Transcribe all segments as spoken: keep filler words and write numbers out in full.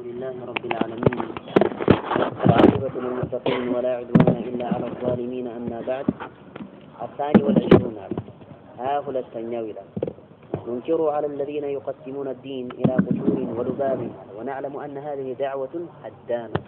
لله رب العالمين والعاقبة للمتقين ولا عدوان إلا على الظالمين. أما بعد، الثاني والعشرون ها هو التناول ننكر على الذين يقسمون الدين إلى قشور ولباب، ونعلم أن هذه دعوة هدامة.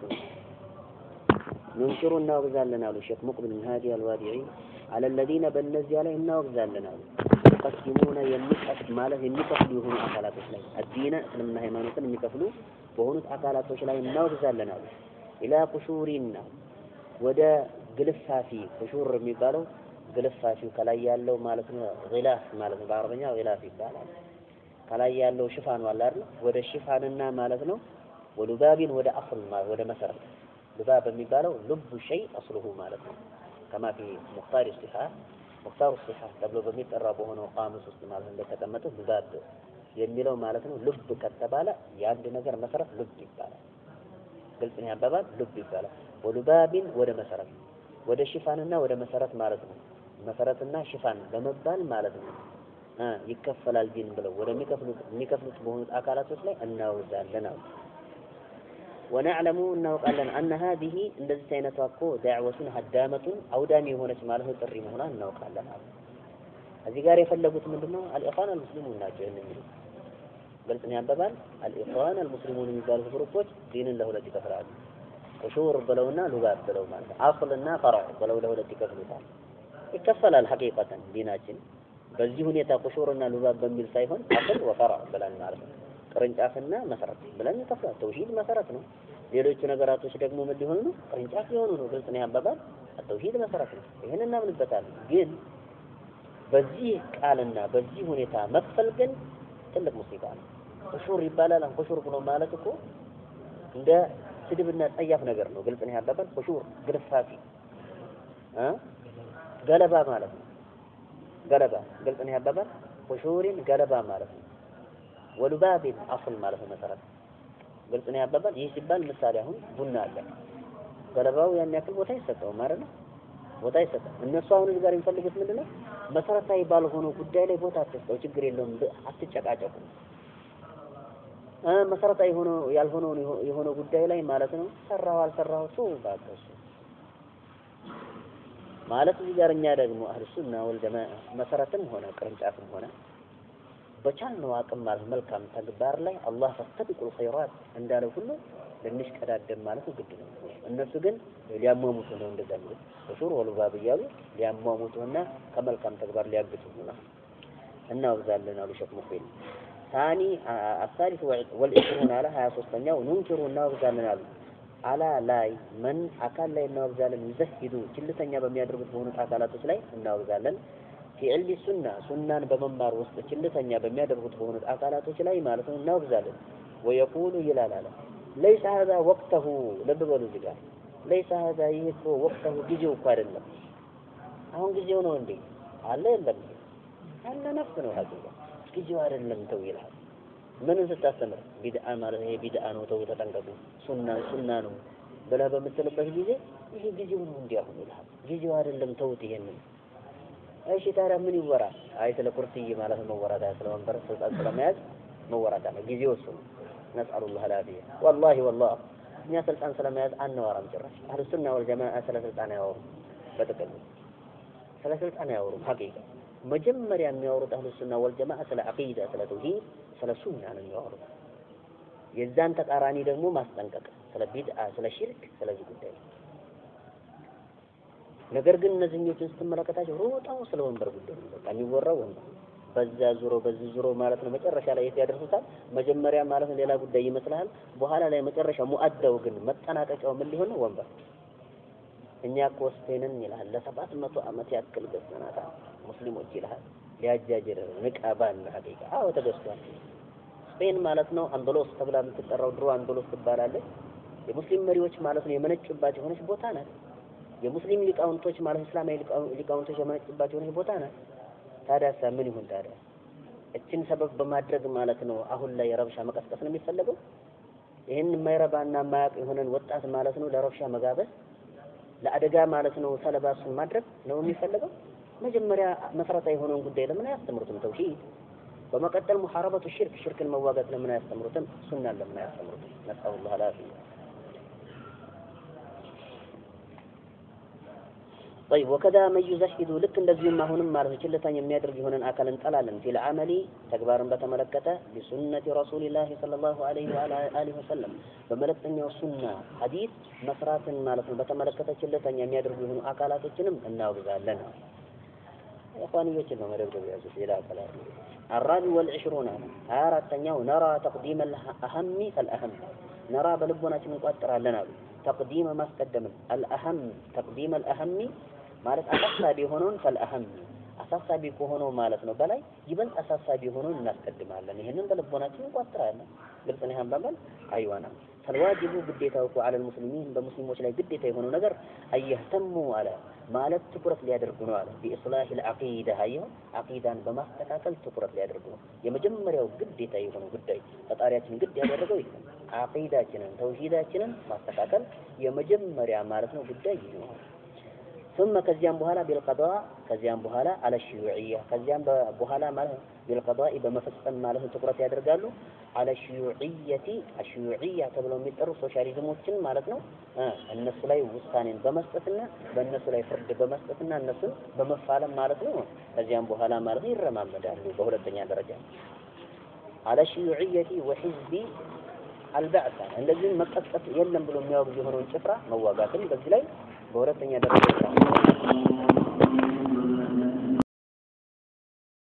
ننكر الناغزال لنا الشيخ مقبل من هذه الوادعي على الذين بنزي عليهم الناغزال لنا يقسمون يمكف ماله يمكفلوا يهون أكالات وشلاي الدين اسلمنا هيمانوتن يمكفلوا وهونت أكالات وشلاي الناغزال لنا إلى قشورنا ودا قلفافي قشور ميقالوا قلفافي كلاي يالو مالتنا غلاف مالتنا بعربية غلاف يقالوا كلاي يالو شفان والارل ودا الشفاننا مالتنا ولباب ودا أصل ما ودا مسرد. لباب ميقالوا لب شيء أصله مالتنا كما في مختار الصحة مختار الصحة قبل بميت الرابو هنا وقامس استماله اللي كتمته لباب يميلوا مالتنا لب كتبالا يعد نجر مسرد لب يقالا قلت إنها بابات لب يقالا ولباب ودا مسرد ودا شفاننا ودا مسرد مالتنا مسرتنا شفان بمبال مالتنا آه يكفل الدين بلو ودا ميكفلوت ميكفلوت بهونت أكالات وسلي أنه زال لنا. ونعلم أنه قال لنا أن هذه الذي سينتوقع دعوة هدامة أو دامي هنا شماله تريم هنا أنه قال لنا هذه قال يفلقوا من دونه الإخوان المسلمون ناجعين منه. قلت إنها بابان الإخوان المسلمون من قال فروقوش دين له التي كفرات وشور بلونا لغاب بلو مالك عاقلنا فرع بلو له التي كفرات يكفل الحقيقة ديناتين بزيهن يتقشورنا لغاب بميل سايفون عقل وفرع بلان معرفة ቅርንጫፍና መሰረት ብለን ተፈራ ተውሂድ መሰረት ነው። ሌሎች ነገራቶች ደግሞ ምን ሊሆኑ ነው? ቅርንጫፍ ሊሆኑ ነው። ግልጽ ነው ያባባል ተውሂድ መሰረት ነው። ይሄን እናምንበታለን። ግን በዚህ ቃልና በዚህ ሁኔታ መክፈል ግን ትልቅ ሙሲባ ነው። ቁሹር ይባላል። ቁሹር ብሎ ማለት እኮ እንደ ስድብና ጸያፍ ነገር ነው። ግልጽ ነው ያባባል ቁሹር ግርፋፊ እ ገለባ ማለት ነው። ገለባ ግልጽ ነው ያባባል ቁሹሪን ገለባ ማለት ነው። ولباب أصل ماله مثلا قلت أنا أبدا يسبان مثال هون بنا له قالوا يعني يأكل وتيسته ومارنا وتيسته الناس هون اللي قارين فلقوا اسم لنا مثلا تاي بالغونو كدالي وتاتسته وتجري لهم أتجك عجبهم آه مثلا تاي هونو يالهونو يهونو كدالي مالتنا سرّوا على سرّوا سو بعدش مالت اللي قارين يادعوا أهل السنة والجماعة مثلا تم هنا كرنج عفن هنا بچانو አቅም ማለት መልካም ተግባር ላይ አላህ ፈስተቢቁል ኸይራት እንዳለው ሁሉ ለንሽቀዳደም ማለት ግድ ነው። እነሱ ግን ሊያሟሙቱ ነው እንደዛው በሹር ወልባብ ይያሉ ሊያሟሙቱና ከመልካም ተግባር ሊያግቱ ነው እና ወዛለን አሉ ሸክ ሙፊል ثاني الثالث والعشرون على ሀያ ሶስተኛው ننكر እና ወዛለን አሉ አላ ላይ ምን አካል ላይ እና ወዛለን ይዘሂዱ ችልተኛ በሚያደርጉት በሆኑት አካላቶች ላይ እና ወዛለን في علم السنة سنة بمنبر وسط كلتنا بميادرغت بهونت أكالاتوش لا يمالتون نوغزال ويقول يلا لا لا ليس هذا وقته لبقلوا زقال ليس هذا يكو وقته جيجو قارن هون جيجو نوندي على يلم على نفسنا هذا جيجو قارن لم تويل هذا من ستستمر بدعة ماله هي بدعة نوتو تتنقبو سنة سنة نو بلا بمثل بهجيجي هي جيجو نوندي أهون يلحظ جيجو قارن لم توتي هنن ايش ترى من يورا ايت الكرسي ماله مورا ده سلام بر سلام ياز مورا ده جيجوسو نسال الله العافيه والله والله يا سلطان سلام ياز ان ورا مجرش اهل السنه والجماعه سلطان ياور بتكلم سلطان ياور حقيقه مجمريا የሚያወሩት اهل السنه والجماعه ስለ عقيده ስለ ተውሂድ ስለ ሱና ነው የሚያወሩት የዛን ተቃራኒ ደግሞ ማስጠንቀቅ ስለ ቢድዓ ስለ ሽርክ ስለዚህ ጉዳይ ነገር ግን እነዚህኞችን ስትመለከታቸው ሮጣው ስለ ወንበር ጉዳይ ነው በቃ የሚወራው ወንበር በዛ ዙሮ በዚህ ዙሮ ማለት ነው መጨረሻ ላይ የት ያደርሱታል መጀመሪያ ማለት ሌላ ጉዳይ ይመስላል በኋላ ላይ መጨረሻ ሙአደው ግን መጠናቀቂያው ምን ሊሆን ነው ወንበር እኛ ኮስቴንን ይላል ለሰባት መቶ ዓመት ያክል ገዝተናታ ሙስሊሞች ይላል ሊያጃጅር ንቃባን ሀቂቃ አዎ ተገዝቷል ስፔን ማለት ነው አንዶሎስ ተብላ የምትጠራው ድሮ አንዶሎስ ትባላለች የሙስሊም መሪዎች ማለት ነው የመነጩባት የሆነች ቦታ ናት የሙስሊም ሊቃውንቶች ማለት እስላማዊ ሊቃውንቶች የመነጩባቸው ነው ቦታ ነው ታዲያስ ምን ይሁን ታዲያ እቺን ሰበብ በማድረግ ማለት ነው አሁን ላይ ረብሻ መቀስቀስ ነው የሚፈልገው ይሄን የማይረባና ማያቅ የሆነን ወጣት ማለት ነው ለረብሻ መጋበዝ ለአደጋ ማለት ነው ሰለባሱን ማድረግ ነው የሚፈልገው መጀመሪያ መሰረታዊ የሆነውን ጉዳይ ለምን አያስተምሩትም ተውሂድ በመቀጠል ሙሐረበቱ ሽርክ ሽርክን መዋጋት ለምን አያስተምሩትም? ሱናን ለምን አያስተምሩትም? ነስአሉላህ አልዓፊያ። طيب وكذا من يزهد ልክ እንደዚህም አሁንም ማለት ችለታኝ የሚያደርግ የሆነን አካል እንጠላለን في العمل ተግባርን በተመለከተ بسنة رسول الله صلى الله عليه وعلى آله وسلم በመለክተኛው ሱና ሐዲስ መስራትን ማለት ነው በተመለከተ ችለታኝ የሚያደርጉ የሆኑ አካላቶችንም እናወግዛለን። ኢኽዋንዮችን ነው መደብደብ ያዙት ሌላ አካላት الرابع والعشرون አራተኛው نرى تقديم الأهم فالأهم نرى በልቦናችን እንቆጥራለን አሉ تقديم ما استقدم الأهم تقديم الأهم ማለት አሳሳቢ ሆኖን فالأهم አሳሳቢ ከሆነው ማለት ነው በላይ ይበልጥ አሳሳቢ ሆኖን እናስቀድማለን። ይሄንን በልቦናችን እንቆጥራለን። ግልጽ ነው ያንባባል አይዋና فالواجب ግዴታው على المسلمين በሙስሊሞች ላይ ግዴታ የሆነው ነገር አየህተሙ አለ ማለት ትኩረት ሊያደርጉ ነው አለ بإصلاح العقيدة አየው አቂዳን በማስተካከል ትኩረት ሊያደርጉ ነው። የመጀመሪያው ግዴታ የሆነው ጉዳይ ፈጣሪያችን ግድ ያደረገው ይሄ አቂዳችንን ተውሂዳችንን ማስተካከል የመጀመሪያ ማለት ነው ጉዳይ ይሄ ነው። ثم ከዚያም በኋላ بالقضاء ከዚያም በኋላ على الشيوعية ከዚያም በኋላ ማለት بالقضاء በመፈጸም ማለት ትኩረት ያደርጋሉ على الشيوعية الشيوعية ተብለው የሚጠሩ ሶሻሊዝሞችን ማለት ነው እነሱ ላይ ውሳኔን በመስጠትና በእነሱ ላይ ፍርድ በመስጠትና እነሱን በመፋለም ማለት ነው። ከዚያም በኋላ ማለት ይረማመዳሉ። በሁለተኛ ደረጃ على الشيوعية وحزب البعث እንደዚህ መቀጥቀጥ የለም ብሎ የሚያወግዙ የሆነውን ጭፍራ መዋጋትን በዚህ ላይ በሁለተኛ ደረጃ